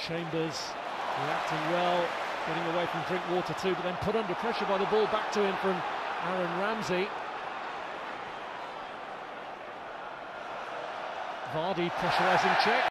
Chambers reacting well, getting away from Drinkwater too, but then put under pressure by the ball back to him from Aaron Ramsey. Vardy pressurising Cech.